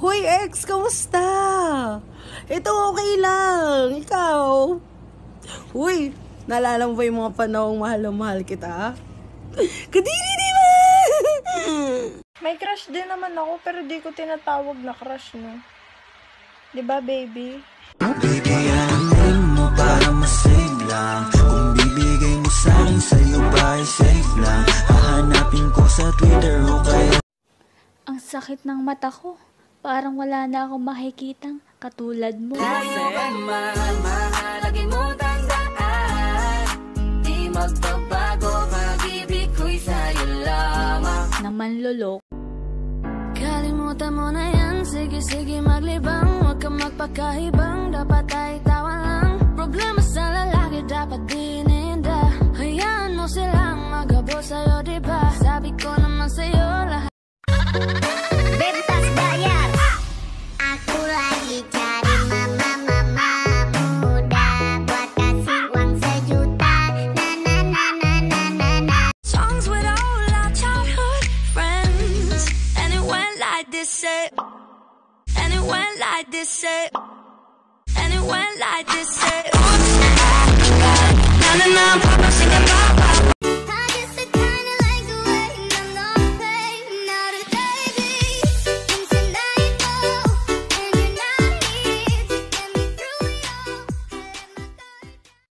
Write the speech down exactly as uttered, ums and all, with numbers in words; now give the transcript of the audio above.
Hoy, ex, kamusta? Ito okay lang. Ikaw? Uy, naalala mo ba yung mga panahong mahal na mahal kita? Kadiri, di ba? May crush din naman ako, pero di ko tinatawag na crush, no? Diba, baby? Baby, alamin mo para masave lang. Kung bibigay mo sa'kin, sa'yo ba ay safe lang? Hahanapin ko sa Twitter o kaya... Ang sakit ng mata ko. Parang wala na akong makikitang katulad mo. Kasi mahalagin mo tandaan, di magbabago, pag-ibig ko'y sa'yo lamang. Naman lolok. Kalimutan mo na yan, sige sige maglibang. Huwag ka magpakahibang, dapat ay tawa lang. Problema sa lalaki dapat dininda. Hayaan mo silang magabo sa'yo, diba? Sabi ko naman sa'yo lahat. Bebas bayar. Aku lagi cari mama-mama muda buat kasih uang sejuta. Na na na na na na na. Songs with all our childhood friends, and it went like this, say. And it went like this, say. And it went like this, say. Na na na, papa singing.